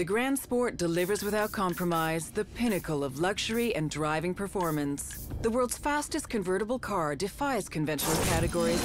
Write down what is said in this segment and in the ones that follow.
The Grand Sport delivers without compromise the pinnacle of luxury and driving performance. The world's fastest convertible car defies conventional categories.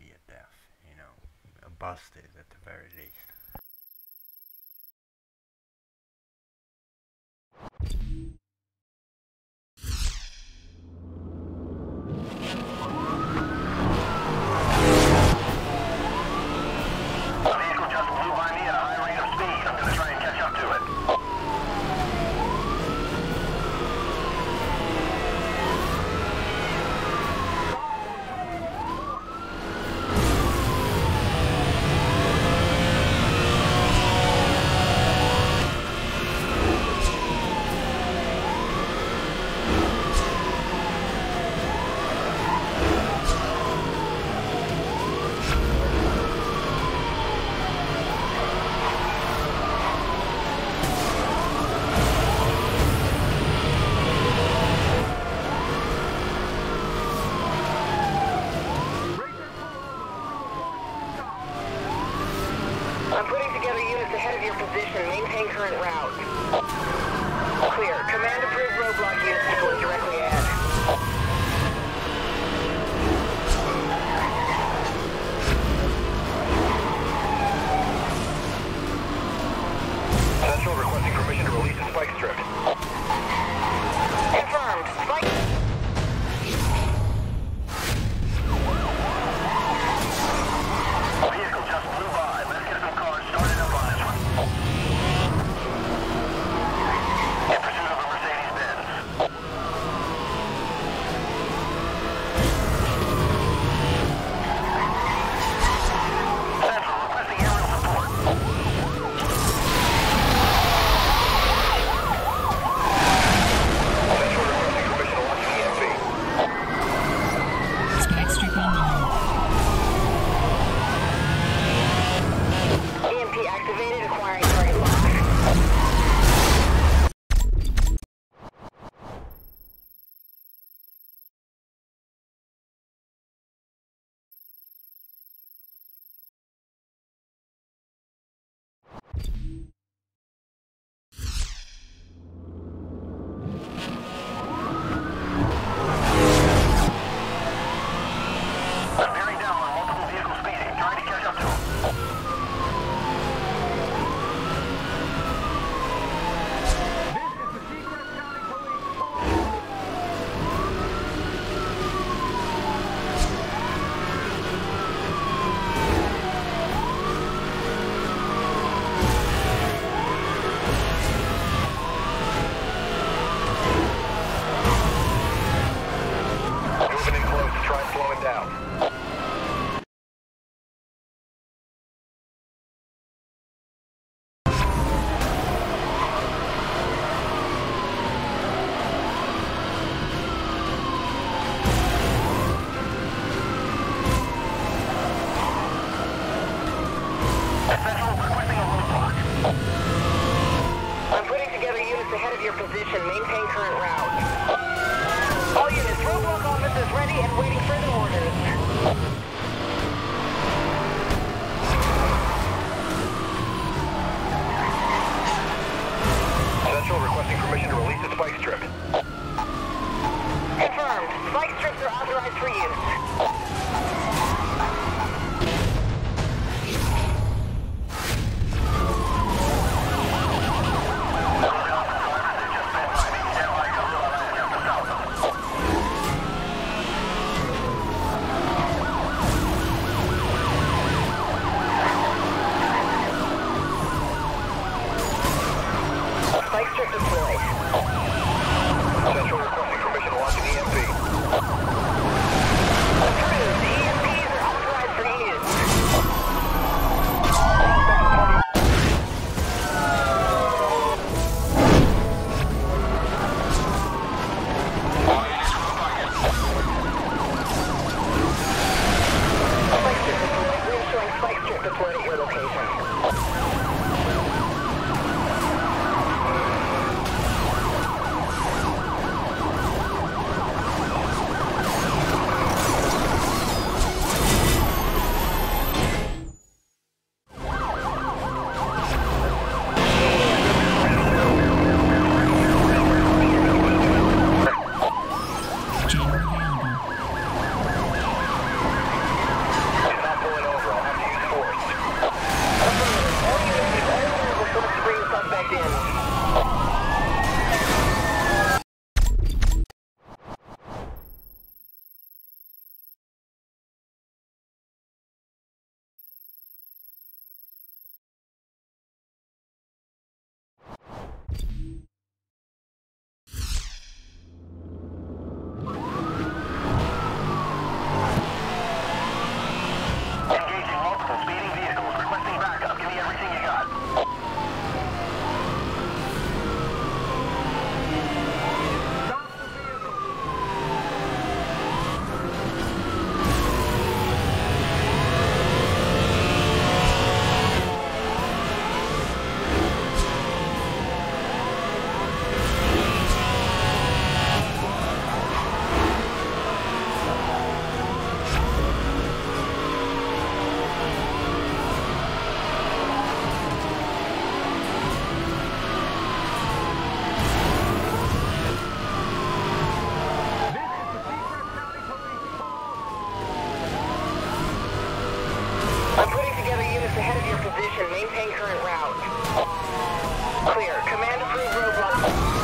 be a death, you know, busted at the very least. I'm putting together units ahead of your position. Maintain current route. Clear. Command approved roadblock units deployed directly ahead. Central requesting permission to release the spike strip. Confirmed. Spike. Vehicle just flew by. Let's get some cars started up on this one. In pursuit of a Mercedes-Benz. just ahead of your position. Maintain current route. Clear. Command approved roadblock.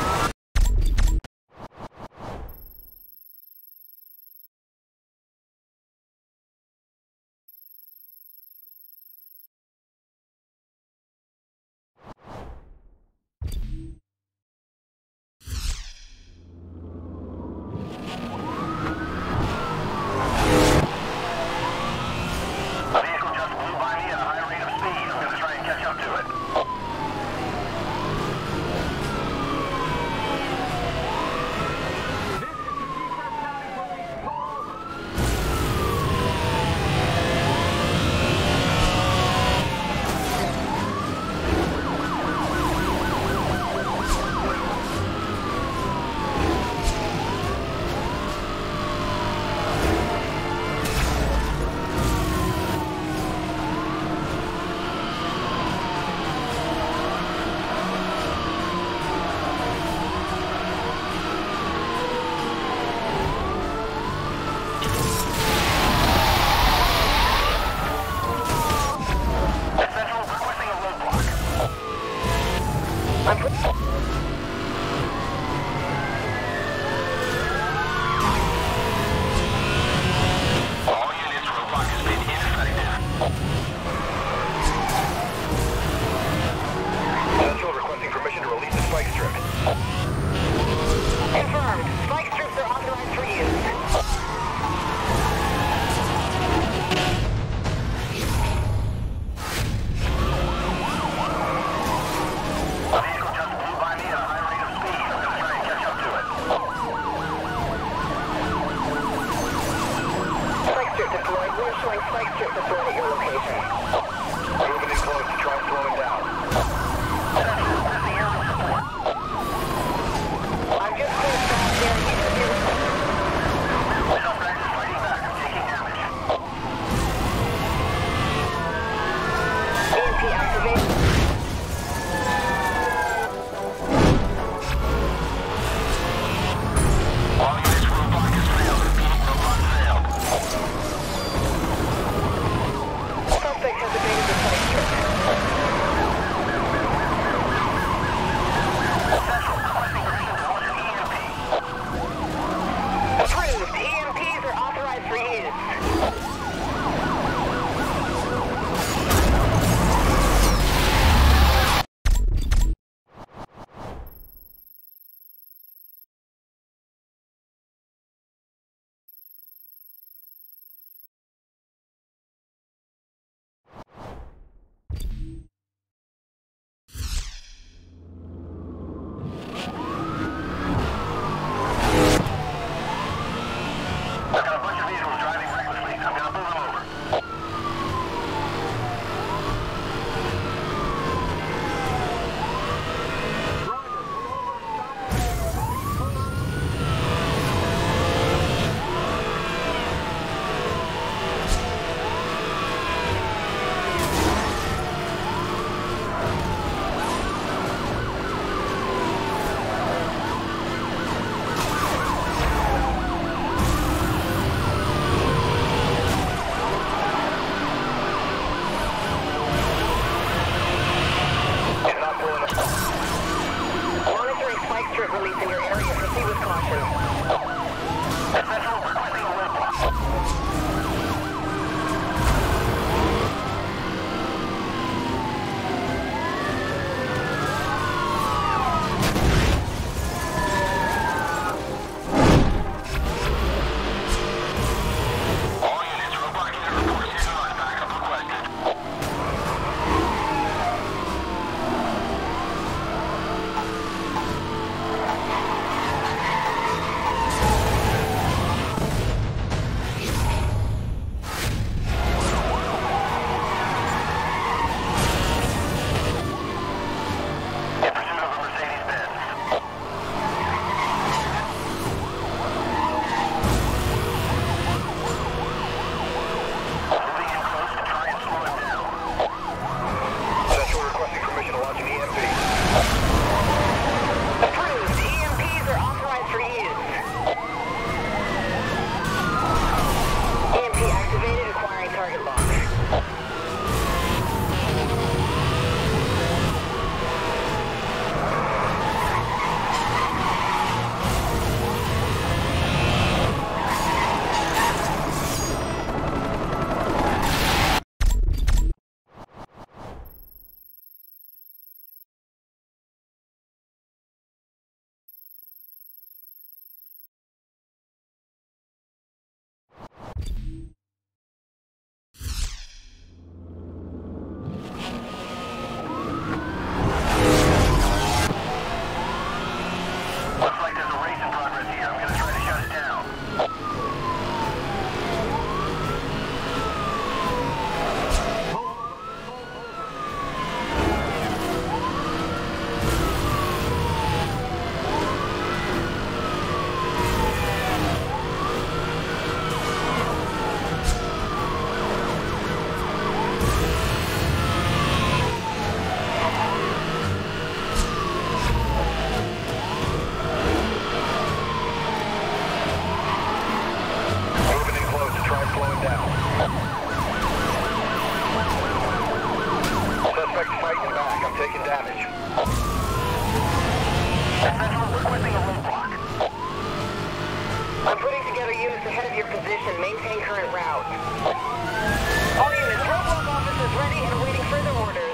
The vehicle just flew by me at a high rate of speed. I'm going to try and catch up to it. taking damage. Essential requesting a roadblock. I'm putting together units ahead of your position. Maintain current route. All units, roadblock officers ready and awaiting further orders.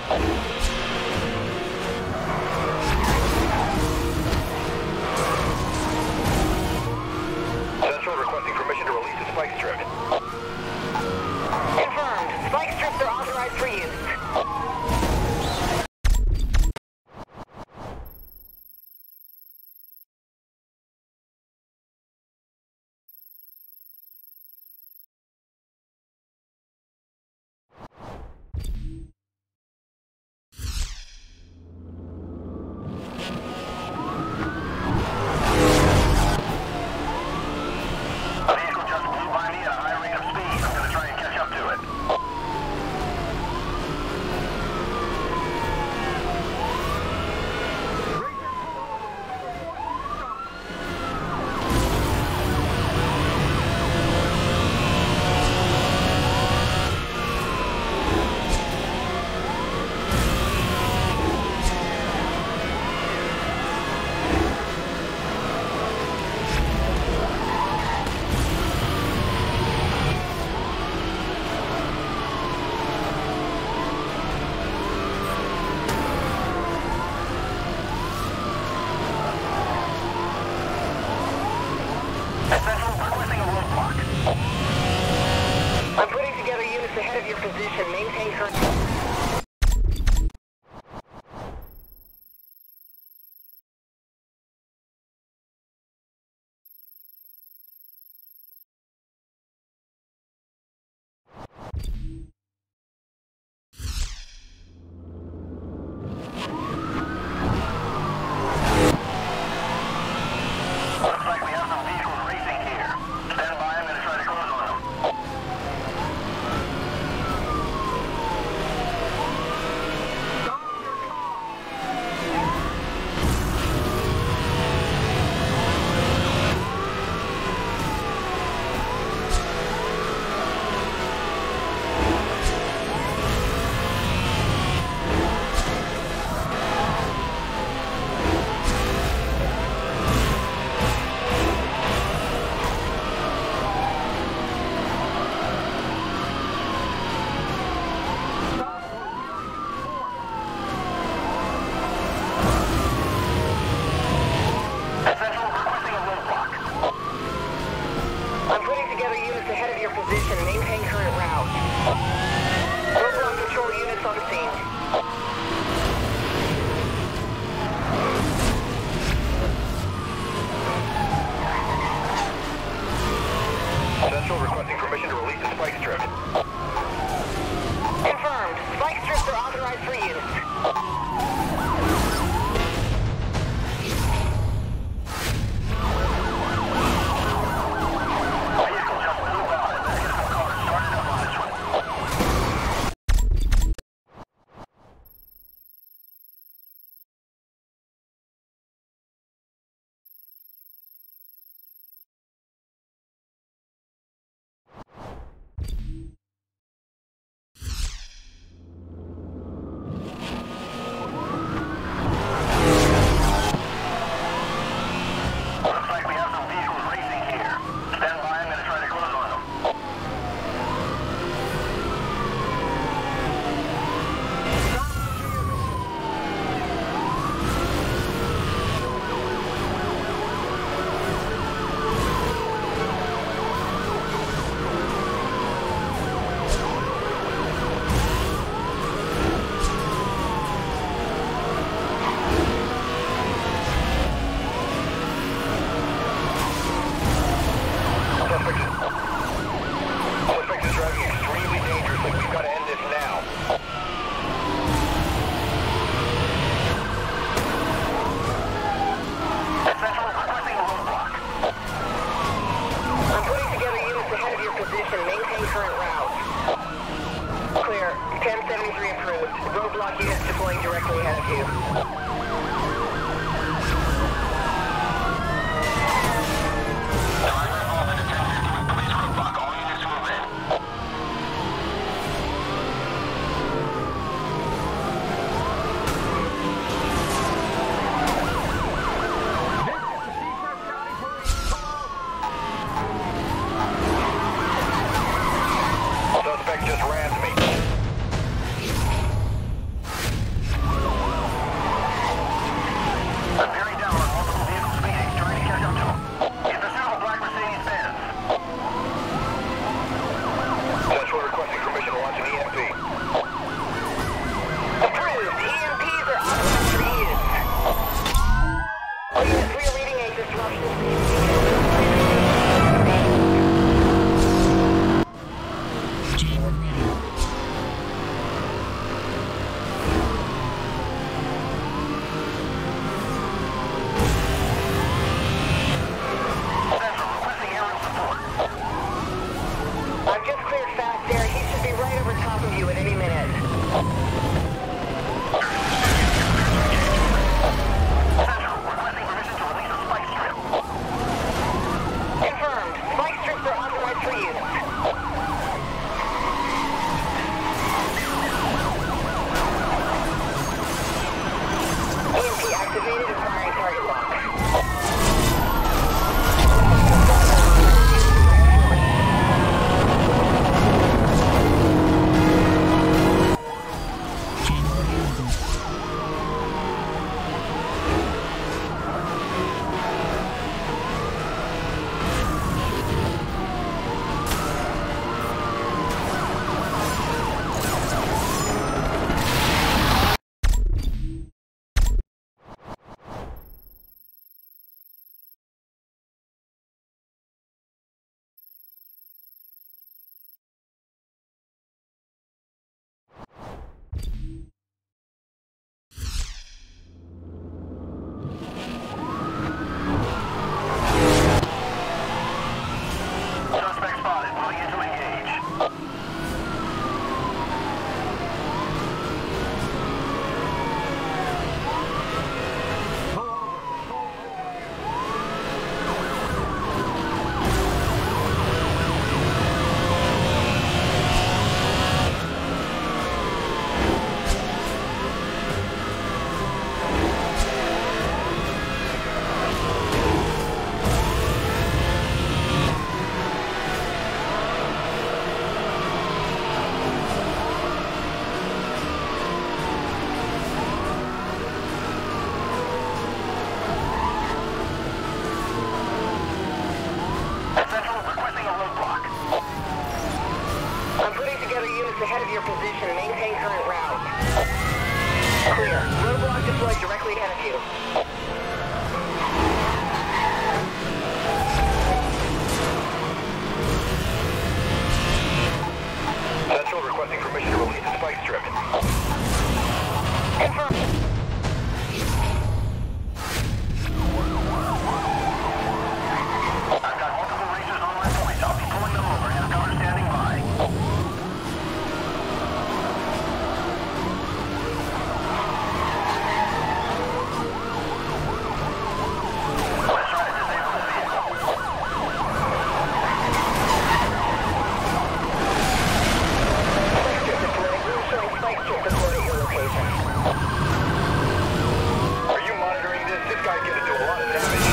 Central requesting permission to release the spike strip. Confirmed. Spike strips are authorized for use. A vehicle just flew by me at a high rate of speed. I'm going to try and catch up to it. Essential requesting a roadblock. I'm putting together units ahead of your position. Maintain current... Looks like we have some vehicles racing here. Stand by, I'm going to try to close on them. Essential requesting a roadblock. I'm putting together units ahead of your position. Maintain current route. Roadblock control units on scene. Central requesting permission to release the spike strip. Confirmed. Spike strips are authorized for use. A vehicle just flew by. Let's get some cars started up on this one. Looks like we have some vehicles racing here. Stand by, I'm going to try to close on them. Suspect is driving extremely dangerously. We've got to end this now. Essential requesting a roadblock. I'm putting together units ahead of your position. Maintain current route. Clear. 1073 approved. Roadblock units deploying directly ahead of you. Driver involved in a 1050 with police roadblock. All units move in. position. Maintain current route. Clear. Roadblock deployed directly ahead of you. Central requesting permission to release the spike strip. Confirm. I've got multiple racers on my points. I'll be pulling them over. Have cover standing by. Let's try to disable the vehicle. Spike strip deployed. We're showing spike strip deployed at your location. Are you monitoring this? This guy's gonna do a lot of damage.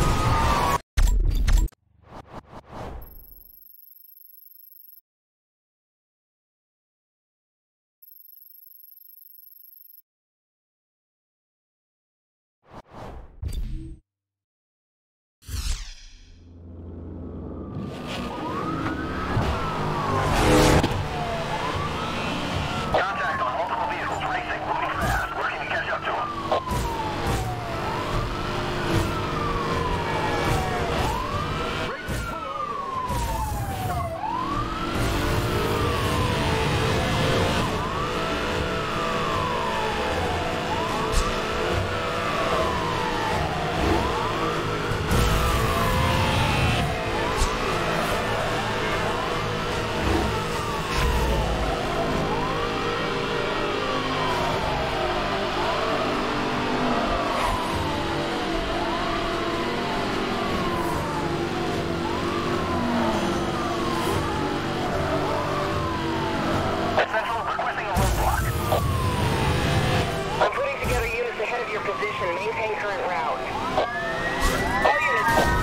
Contact on multiple vehicles racing, moving fast, working to catch up to them. Central requesting a roadblock. I'm putting together units ahead of your position. Maintain current route. All units.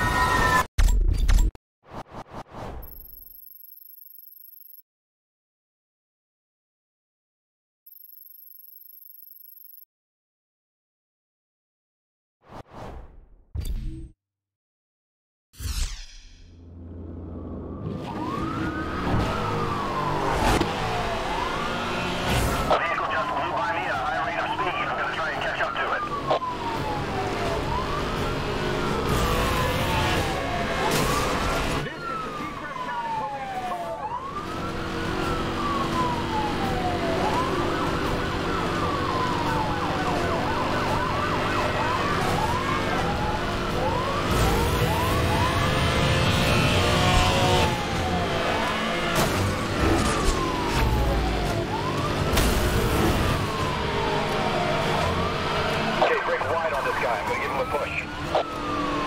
A vehicle just flew by me at a high rate of speed. I'm gonna try and catch up to it. Okay, break wide on this guy. I'm gonna give him a push.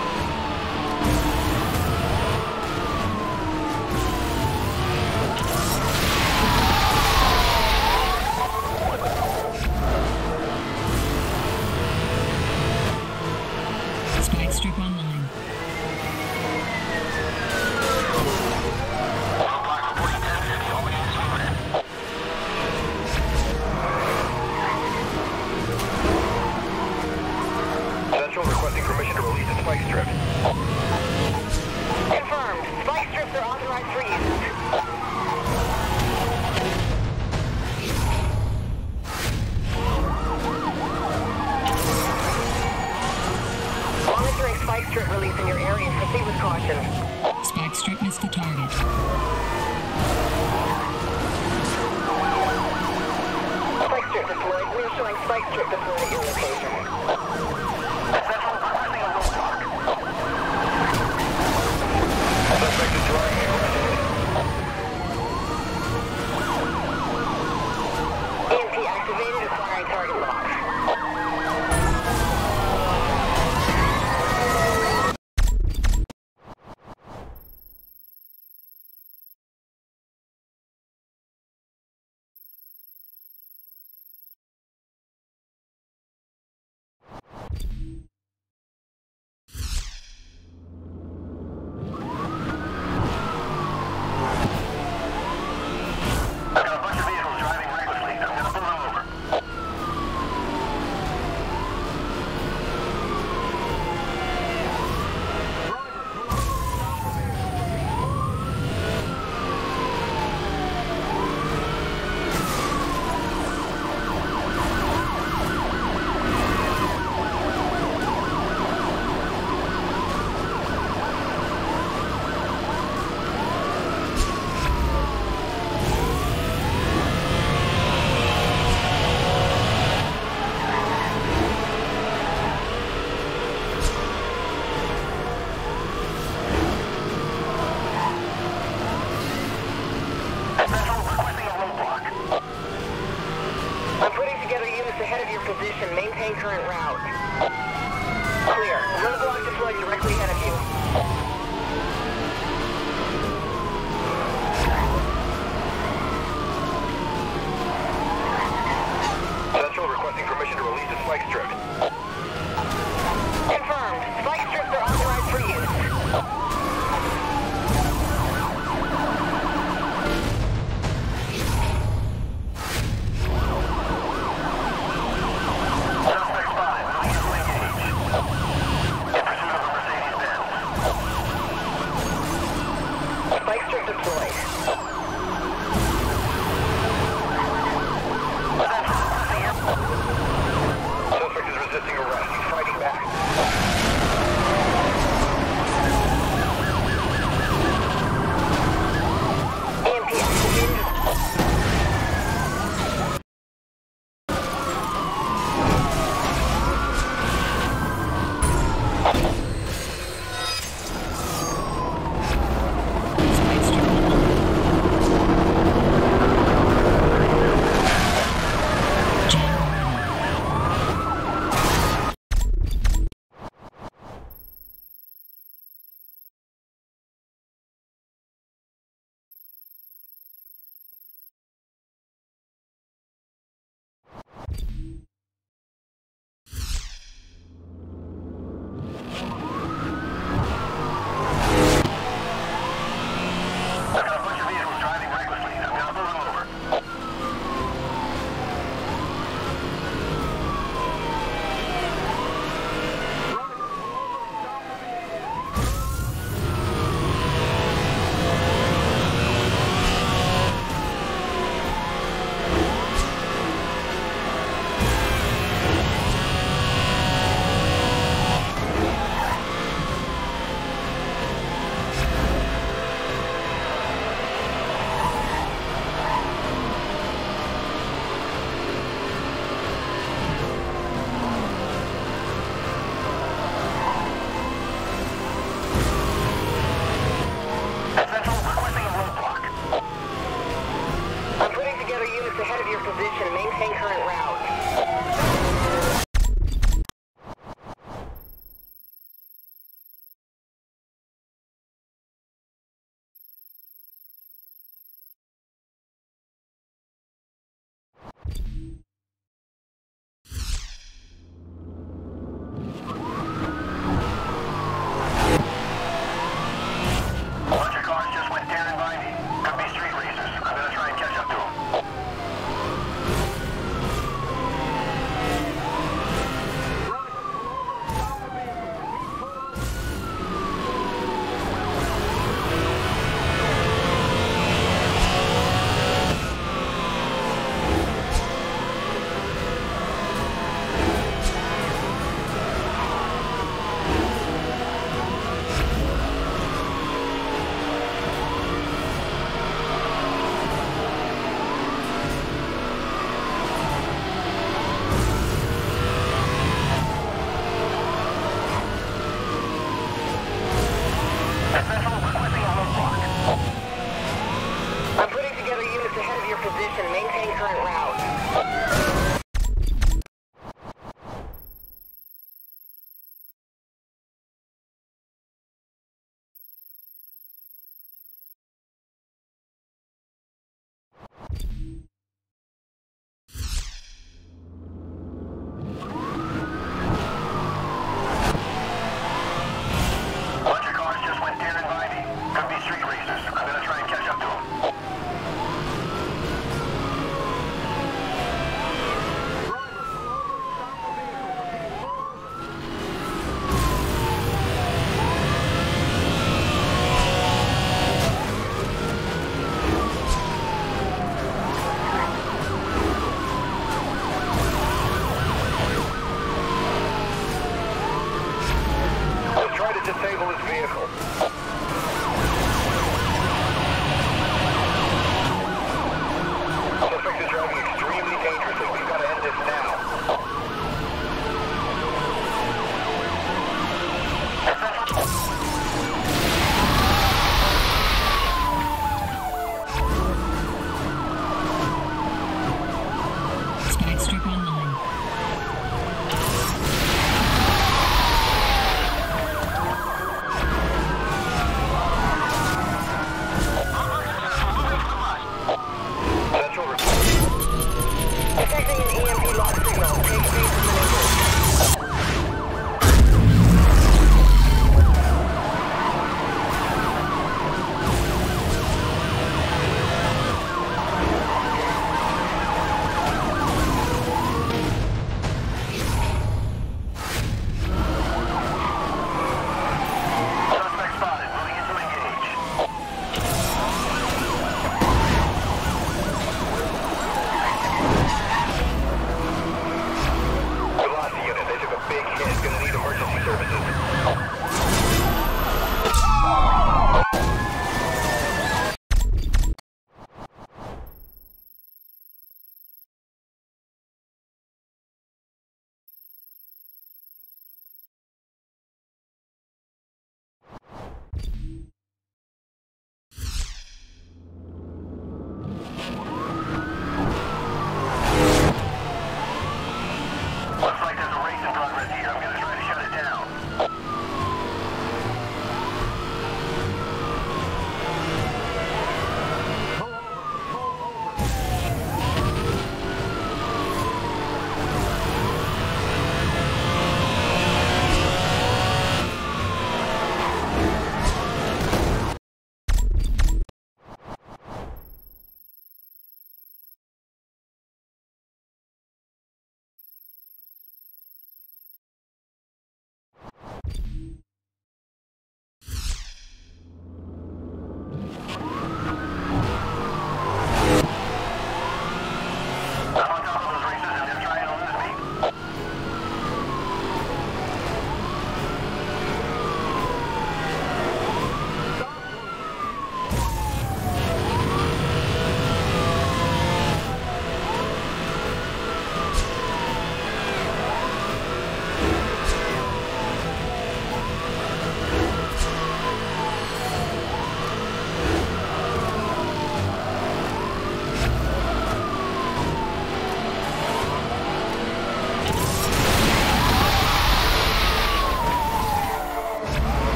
Spike strip online. Roadblock reporting 1050. All units moving in. Central requesting permission to release the spike strip. Confirmed. Spike strips are authorized for use. Monitoring spike strip release in your area. Proceed with caution. Spike strip missed the target. Spike strip deployed. We're showing spike strip deployed at your location. Central requesting a roadblock. Suspect is driving aggressively. EMP activated. Acquiring target lock. your position. Maintain current route. A bunch of cars just went tearing by me. Could be street racers. I'm gonna try and catch up to them. I'm putting together units ahead of your position. Maintain current route. A bunch of cars just went tearing by me. Could be street racers. I'm gonna try and catch up to them.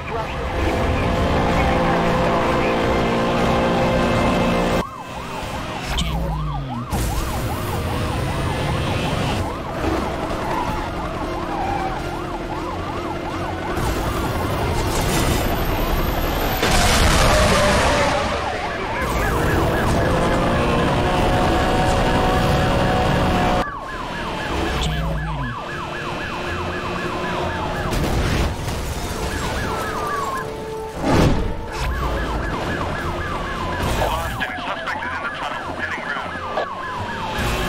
disruptions to the installation. Jet online. Jet ready. Austin, suspect is in the tunnel, heading room.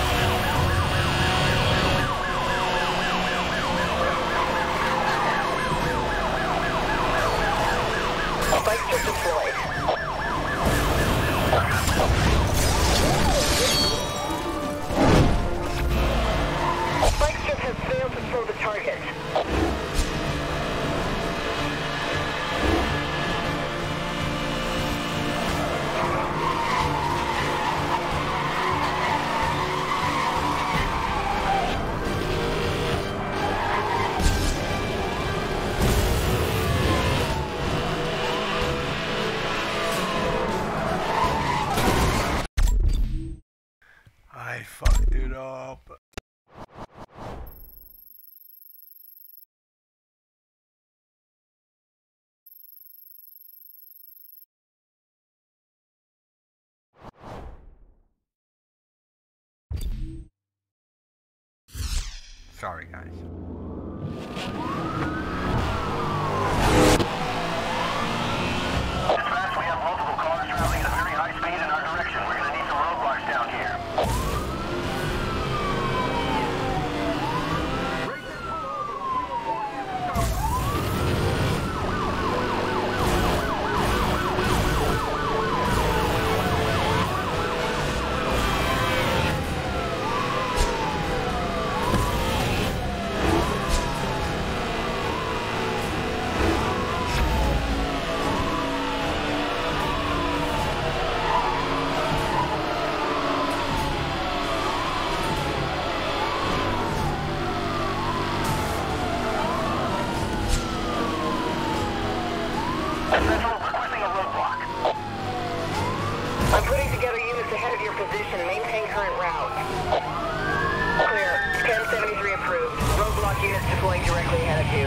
Spike strip deployed. Spike strip has failed to throw the target. I fucked it up. Sorry, guys. Dispatch, we have multiple cars traveling at a very high speed in our direction. We're gonna need some roadblocks down here. Central, requesting a roadblock. I'm putting together units ahead of your position. Maintain current route. Clear. 1073 approved. Roadblock units deploying directly ahead of you.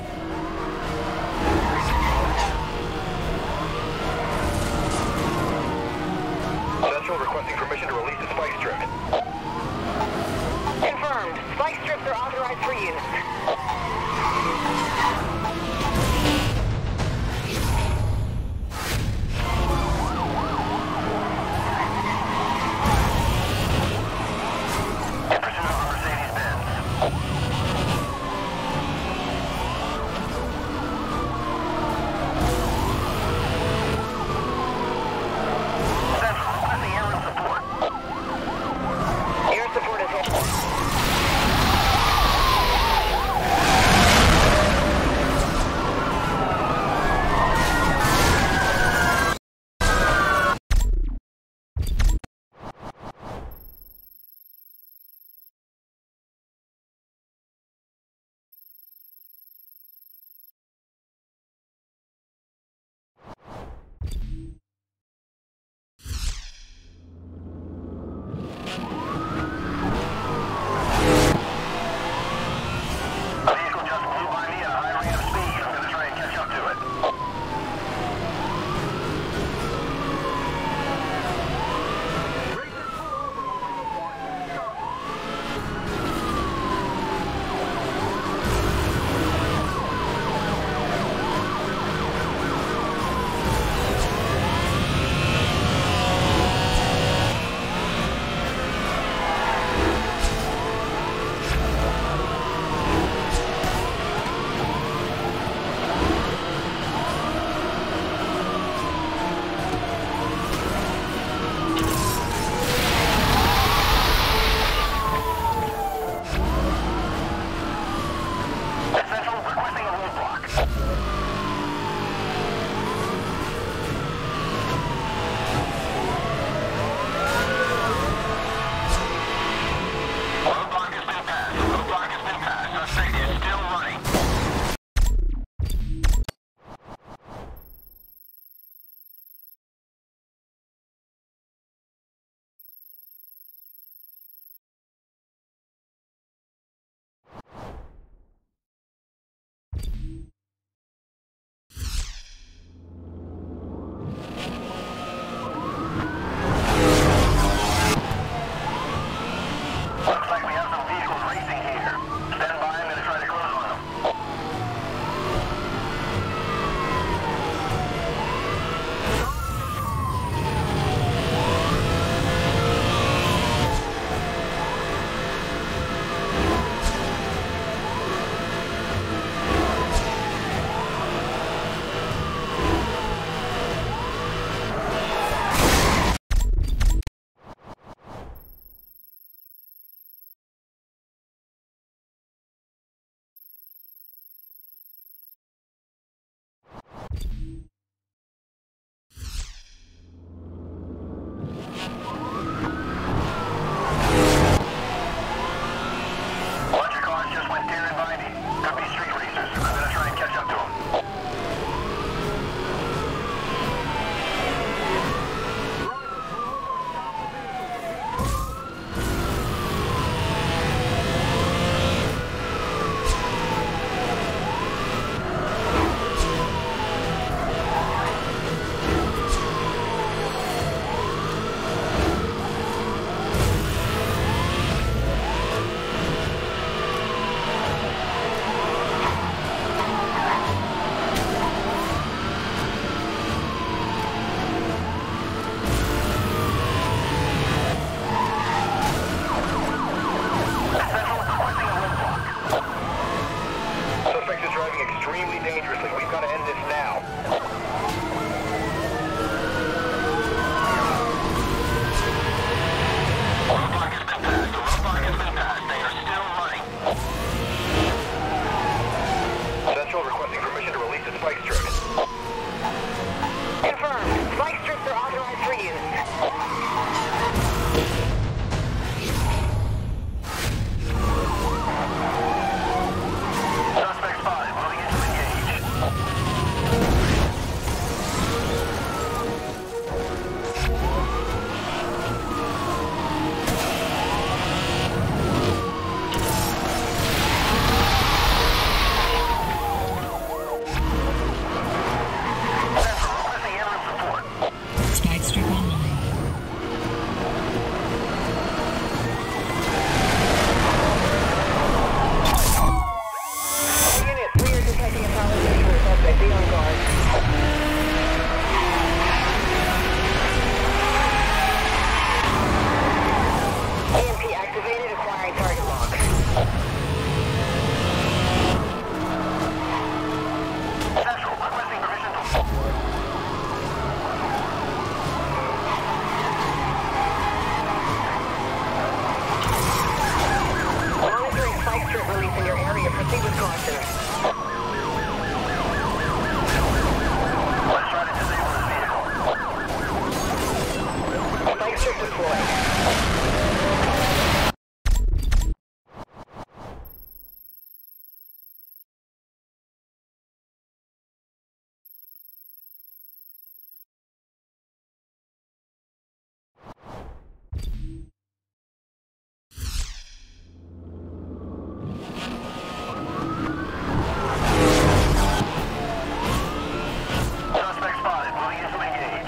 Central, requesting permission to release the spike strip. Confirmed. Spike strips are authorized for use. In pursuit of a Mercedes-Benz. Central, requesting aerial support. Air support is hit. extremely dangerously. We've got to end this now. Roadblock has been passed. The roadblock has been passed. They are still running. Central requesting permission to release the spike strip. Confirmed. Spike strips are authorized for use. Suspect spotted. Moving into engage. Central requesting ambulance support. Spike strip online. Units, we are detecting a solid visual suspect. Be on guard. EMP activated, acquiring target lock. Central requesting permission to... Monitoring spike strip release in your area. Proceed with caution. Let's try to disable this vehicle. Spike strip deployed. Suspect spotted. Moving into engage.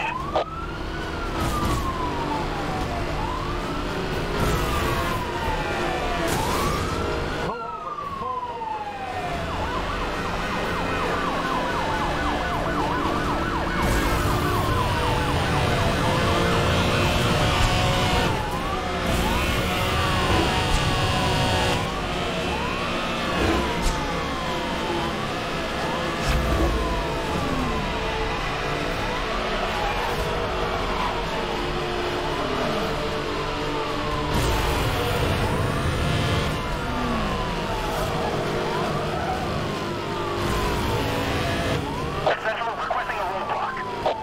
Central requesting a roadblock.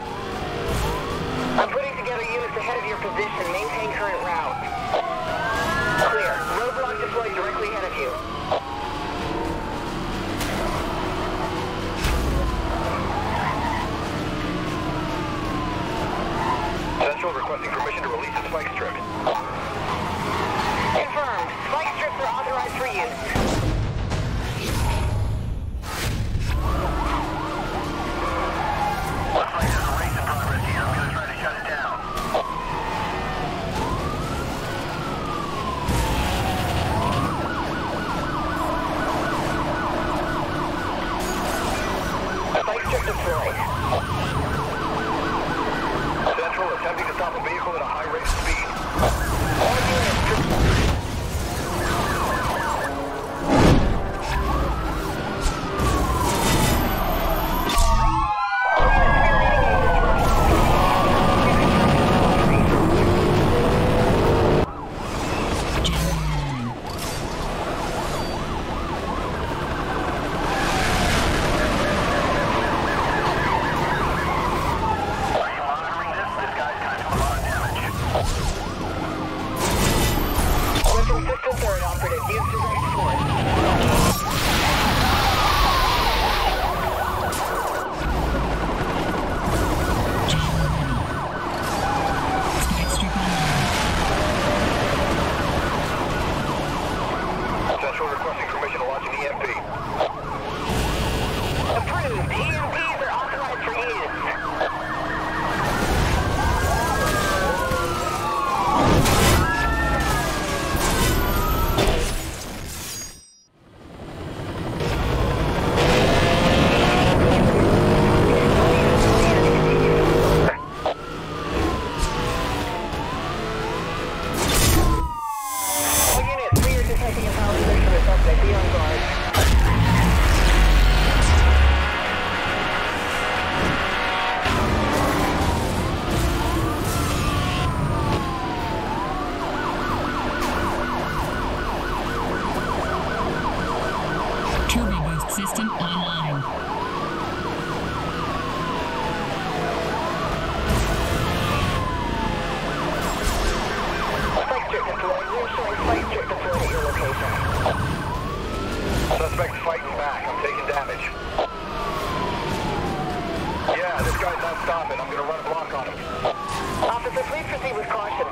I'm putting together units ahead of your position. Maintain current route. Clear. Roadblock deployed directly ahead of you. Central requesting permission to release the spike strip. Confirmed. Spike strips are authorized for use. Looks like there's a race in progress here. I'm gonna try to shut it down. Spike strip deployed. Central attempting to stop a vehicle at a high rate of speed. All units. Turbo boost system online. Spike strip deployed. We're showing spike strip deployed at your location. Suspect's fighting back. I'm taking damage. Yeah, this guy's not stopping. I'm gonna run a block on him. Officer, please proceed with caution.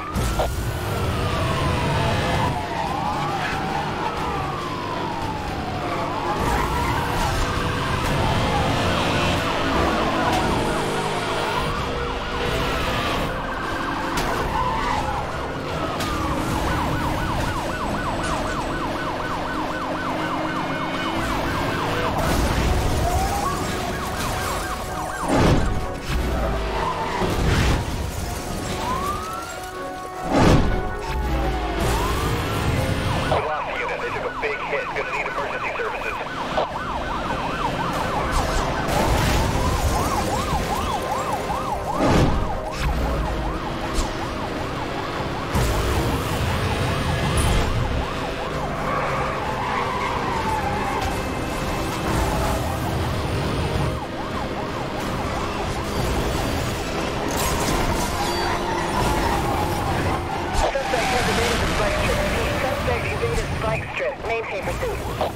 Maintain pursuit.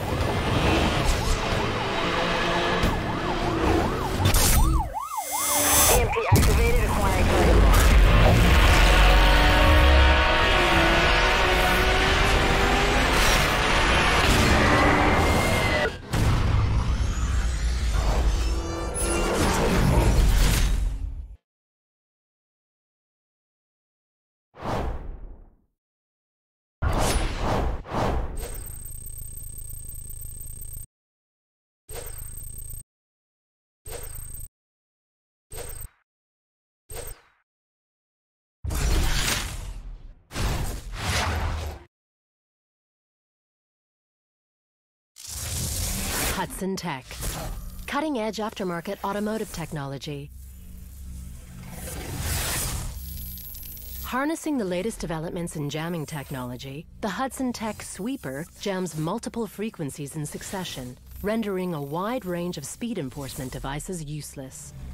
EMP activated, acquiring target lock. Hudson Tech. Cutting-edge aftermarket automotive technology. Harnessing the latest developments in jamming technology, the Hudson Tech Sweeper jams multiple frequencies in succession, rendering a wide range of speed enforcement devices useless.